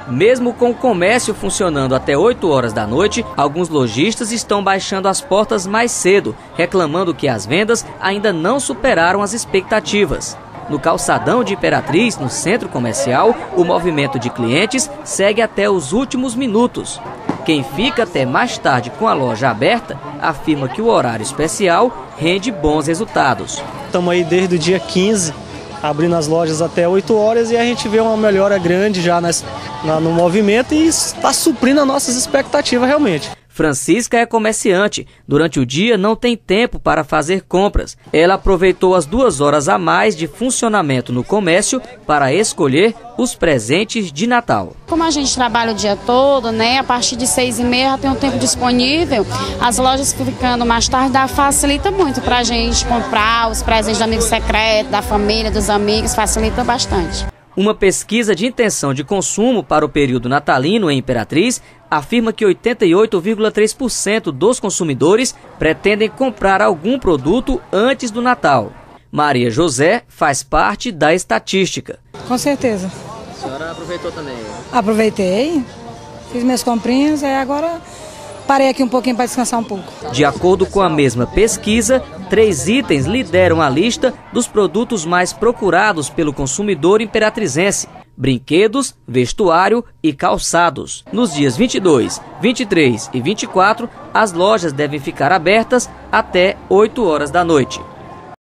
Mesmo com o comércio funcionando até 8 horas da noite, alguns lojistas estão baixando as portas mais cedo, reclamando que as vendas ainda não superaram as expectativas. No calçadão de Imperatriz, no centro comercial, o movimento de clientes segue até os últimos minutos. Quem fica até mais tarde com a loja aberta afirma que o horário especial rende bons resultados. Estamos aí desde o dia 15, abrindo as lojas até 8 horas e a gente vê uma melhora grande já no movimento e está suprindo as nossas expectativas realmente. Francisca é comerciante. Durante o dia não tem tempo para fazer compras. Ela aproveitou as 2 horas a mais de funcionamento no comércio para escolher os presentes de Natal. Como a gente trabalha o dia todo, né, a partir de 6h30 já tem um tempo disponível, as lojas ficando mais tarde facilita muito para a gente comprar os presentes do amigo secreto, da família, dos amigos, facilita bastante. Uma pesquisa de intenção de consumo para o período natalino em Imperatriz afirma que 88,3% dos consumidores pretendem comprar algum produto antes do Natal. Maria José faz parte da estatística. Com certeza. A senhora aproveitou também? Aproveitei, fiz minhas comprinhas, aí agora parei aqui um pouquinho para descansar um pouco. De acordo com a mesma pesquisa, 3 itens lideram a lista dos produtos mais procurados pelo consumidor imperatrizense: brinquedos, vestuário e calçados. Nos dias 22, 23 e 24, as lojas devem ficar abertas até 8 horas da noite.